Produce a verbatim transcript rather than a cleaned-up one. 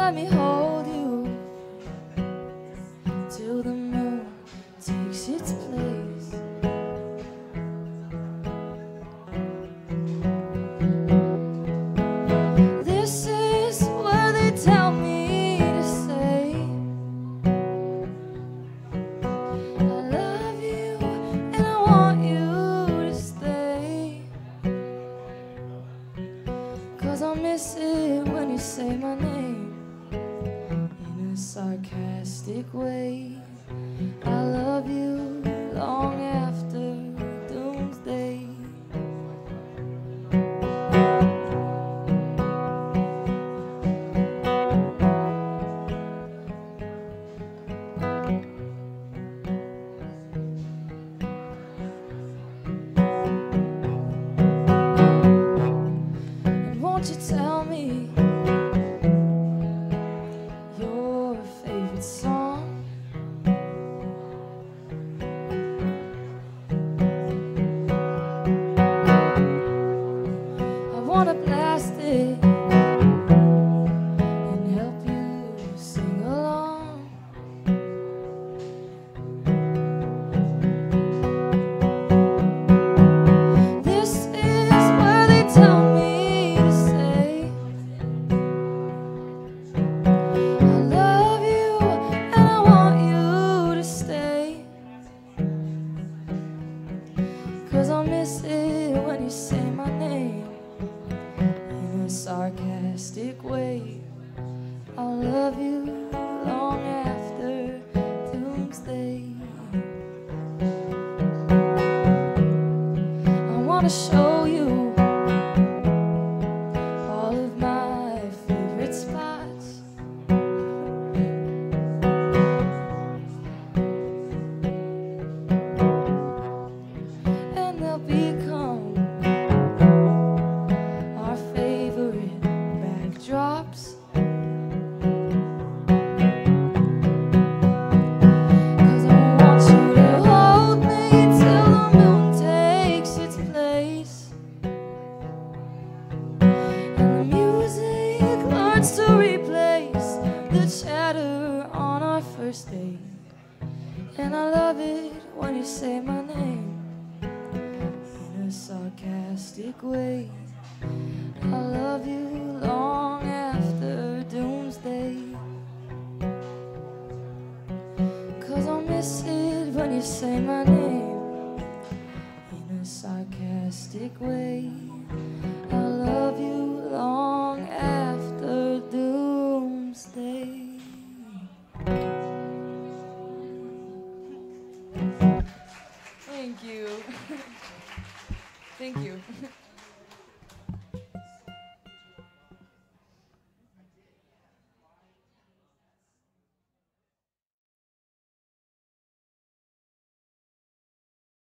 let me hold you till the moon takes its place. This is where they tell me to say I love you and I want you to stay, 'cause I'll miss it when you say my name in a sarcastic way. I love you long after doomsday. And won't you tell me your favorite song? I wanna blast it and help you sing along. This is where they tell me to say I love you and I want you to stay, 'cause I'll miss it when you say my name in a sarcastic way. I'll love you long after doomsday. I wanna show you all of my favorite spots, and they'll become our favorite backdrops. 'Cause I want you to hold me till the moon takes its place, and the music learns to replace the chatter on our first date. And I love it when you say my name in a sarcastic way. I love you long after doomsday, 'cause I'll miss it when you say my name in a sarcastic way. I love you long after doomsday. Thank you. Thank you.